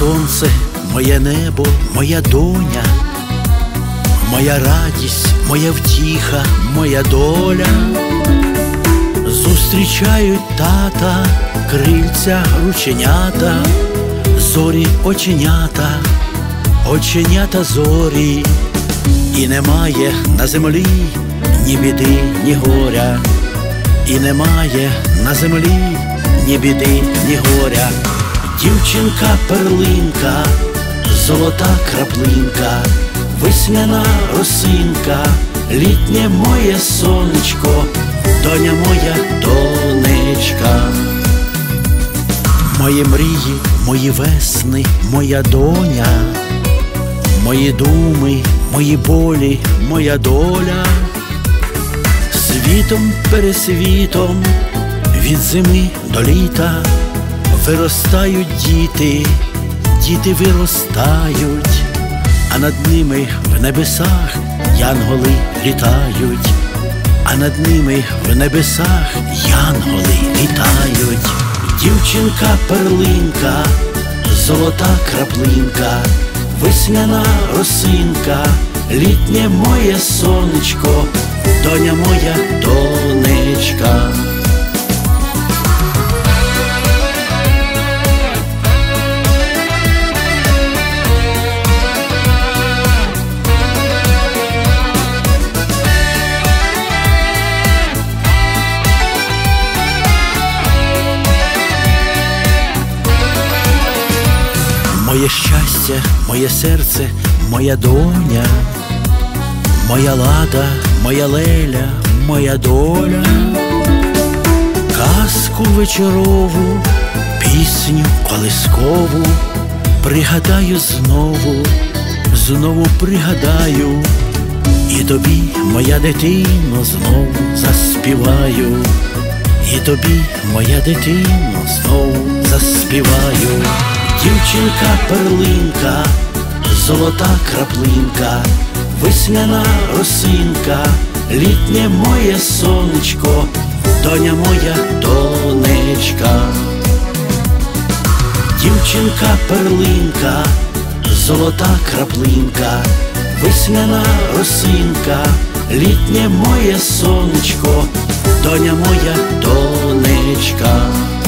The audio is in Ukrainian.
сонце, моє небо, моя доня, моя радість, моя втіха, моя доля. Зустрічають тата, крильця, рученята, зорі оченята, оченята зорі. І немає на землі ні біди, ні горя, і немає на землі ні біди, ні горя. Дівчинка перлинка, золота краплинка, весняна росинка, літнє моє сонечко, доня моя донечка. Мої мрії, мої весни, моя доня, мої думи, мої болі, моя доля. Світом пересвітом, від зими до літа, виростають діти, діти виростають, а над ними в небесах янголи літають, а над ними в небесах янголи літають. Дівчинка перлинка, золота краплинка, весняна росинка, літнє моє сонечко, доня моя донечка. Моє щастя, моє серце, моя доня, моя лада, моя леля, моя доля. Казку вечорову, пісню колискову пригадаю знову, знову пригадаю, і тобі, моя дитино, знову заспіваю, і тобі, моя дитино, знову заспіваю. Дівчинка перлинка, золота краплинка, весняна росинка, літнє моє сонечко, доня моя донечка. Дівчинка перлинка, золота краплинка, весняна росинка, літнє моє сонечко, доня моя донечка.